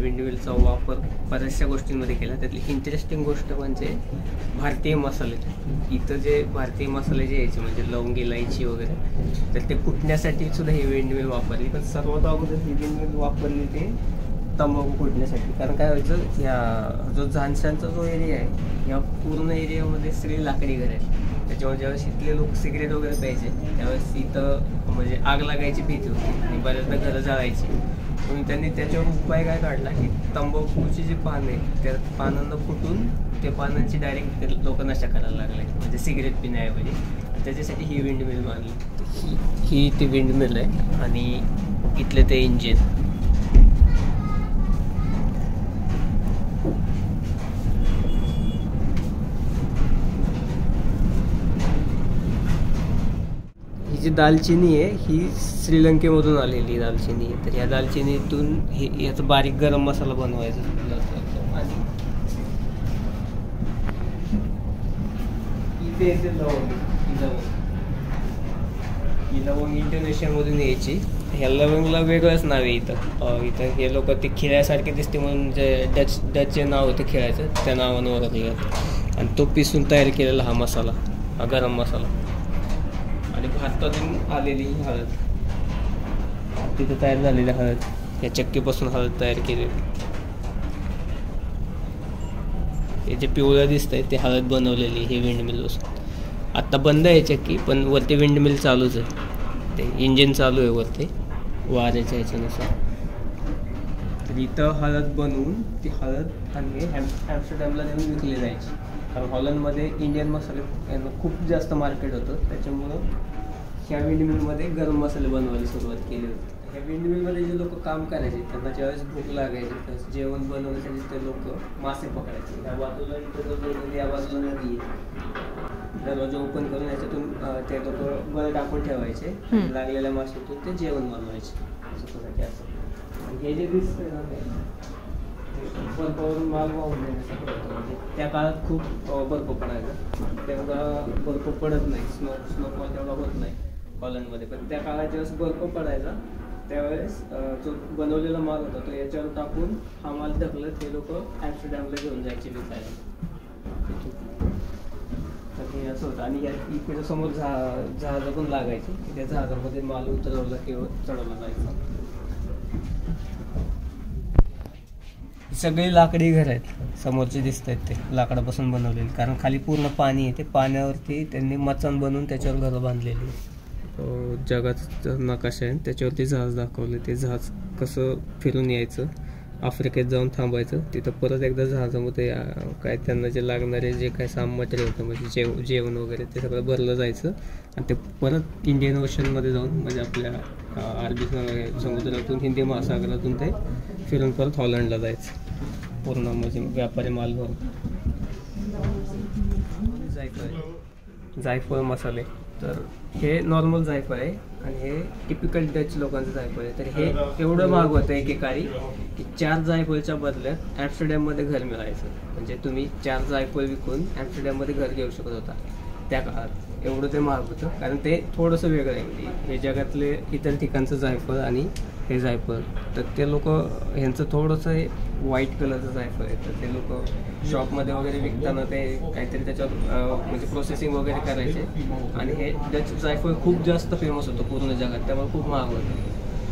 विंडमिलचा वापर बऱ्याचशा गोष्टींमध्ये केला. त्यातली इंटरेस्टिंग गोष्ट म्हणजे भारतीय मसाले. इथं जे भारतीय मसाले जे यायचे म्हणजे लवंग, इलायची वगैरे, तर ते कुटण्यासाठी सुद्धा ही विंडमिल वापरली. पण सर्वात अगोदर ही विंडमिल वापरली ते तंबाखू कुटण्यासाठी. कारण काय व्हायचं, या जो झांसांचा जो एरिया आहे या पूर्ण एरियामध्ये सगळी लाकडी घर आहेत. त्याच्यामुळे ज्यावेळेस इथले लोक सिगरेट वगैरे प्यायचे त्यावेळेस इथं म्हणजे आग लागायची भीती होती आणि बऱ्याचदा घरं जाळायची. म्हणून त्यांनी त्याच्यावर उपाय काय काढला की तंबाखूची जी पानं आहे त्या पानांना फुटून ते पानांची डायरेक्ट लोक नशा करायला लागले म्हणजे सिगरेट पिण्याऐवजी. त्याच्यासाठी ही विंडमिल बांधली. ही ती विंडमिल आहे आणि इथले ते इंजिन. जी दालचिनी आहे ही श्रीलंकेमधून आलेली दालचिनी आहे. तर ह्या दालचिनीतून हे याचा बारीक गरम मसाला बनवायचा. आणि इथे येते लवंग. ही लवंग इंडोनेशियामधून यायची. ह्या लवंगला वेगळंच नाव आहे इथं. इथं हे लोक ते खिळ्यासारखे दिसते म्हणून जे डचचे नाव होते खिळ्याचं त्या नावानं ओळखले जातं. आणि तो पिसून तयार केलेला हा मसाला, हा गरम मसाला. आणि भारतातून आलेली हळद, तिथे तयार झालेली हळद, या चक्कीपासून हळद तयार केलेली. हे जे पिवळं दिसतंय ते हळद बनवलेली हे विंडमिलपासून. आत्ता बंद आहे चक्की, पण वरती विंडमिल चालूच आहे. ते इंजिन चालू आहे वरती वाऱ्याच्या ह्याच्यानुसार. तर इथं हळद बनवून ती हळद आणि ॲम्स्टरडॅमला नेऊन विकली जायची. कारण हॉलंडमध्ये इंडियन मसाले यांना खूप जास्त मार्केट होतं. त्याच्यामुळं ह्या विंडमिलमध्ये गरम मसाले बनवायला सुरुवात केली होती. ह्या विंडमिलमध्ये जे लोक काम करायचे त्यांना ज्यावेळेस भूक लागायची तर जेवण बनवण्यासाठी ते लोक मासे पकडायचे. या बाजूला इथं या बाजूला नदी आहे, दरवाजा ओपन करून याच्यातून ते लोक वर टाकून ठेवायचे. लागलेल्या माशातून ते जेवण बनवायचे स्वतःसाठी असं. आणि हे जे दिसतंय ना ते बर्फावरून माल वाहून देण्यासाठी. त्या काळात खूप बर्फ पडायचा, तेवढा बर्फ पडत नाही, स्नोफॉल तेवढा होत नाही हॉलंडमध्ये. पण त्या काळात ज्यावेळेस बर्फ पडायचा त्यावेळेस जो बनवलेला माल होता तो याच्यावर टाकून हा माल ढकलत हे लोक ॲम्स्टरडॅमला घेऊन जायचे विकायला. तर हे असं होतं. आणि इकडे समोर जहाजं पण लागायची. त्या जहाजामध्ये माल उतरवला किंवा चढवला जायचा. सगळे लाकडी घर आहेत समोरचे दिसत आहेत ते लाकडापासून बनवलेले. कारण खाली पूर्ण पाणी आहे, ते पाण्यावरती त्यांनी मचाण बनवून त्याच्यावर घरं बांधलेली. जगाचा नकाशा आहे त्याच्यावरती जहाज दाखवले. ते जहाज कसं फिरून यायचं, आफ्रिकेत जाऊन थांबायचं, तिथं परत एकदा जहाजामध्ये काय त्यांना जे लागणारे जे काय मटेरियल होतं म्हणजे जेवण वगैरे ते सगळं भरलं जायचं. आणि ते परत इंडियन ओशनमध्ये जाऊन म्हणजे आपल्या अरबी समुद्रातून हिंदी महासागरातून ते फिरून परत हॉलंडला जायचं पूर्ण म्हणजे व्यापारी माल भरून. जायफळ मसाले, तर हे नॉर्मल जायफळ आहे आणि हे टिपिकल डच लोकांचं जायफळ आहे. तर हे एवढं महाग होतं एकेकाळी की 4 जायफळच्या बदल्यात ॲम्स्टरडॅममध्ये घर मिळायचं. म्हणजे तुम्ही 4 जायफळ विकून ॲम्स्टरडॅममध्ये घर घेऊ शकत होता त्या काळात. एवढं ते महाग होतं कारण ते थोडंसं वेगळं आहे. म्हणजे हे जगातले इतर ठिकाणचं जायफळ आणि हे जायफळ, तर ते लोक ह्यांचं थोडंसं हे व्हाईट कलरचं जायफळ आहे. तर ते लोक शॉपमध्ये वगैरे विकताना ते काहीतरी त्याच्यावर म्हणजे प्रोसेसिंग वगैरे करायचे. आणि हे डच जायफळ खूप जास्त फेमस होतं पूर्ण जगात, त्यामुळे खूप महाग होतं.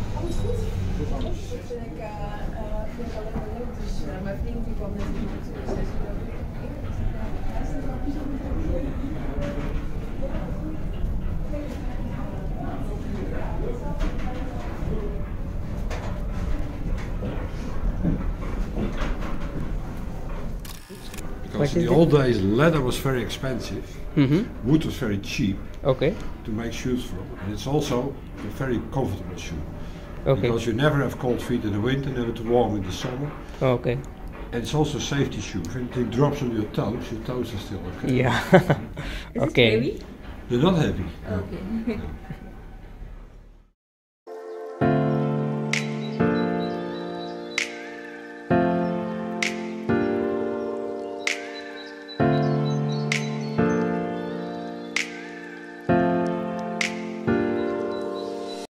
Because in the old days, leather was very expensive. Wood was very cheap. Okay. To make shoes from, and it's also a very comfortable shoe. Okay. Because you never have cold feet in the winter, never too warm in the summer. Okay. And it's also a safety shoe. If anything drops on your toes are still okay. Yeah. Okay. They're not heavy. Okay.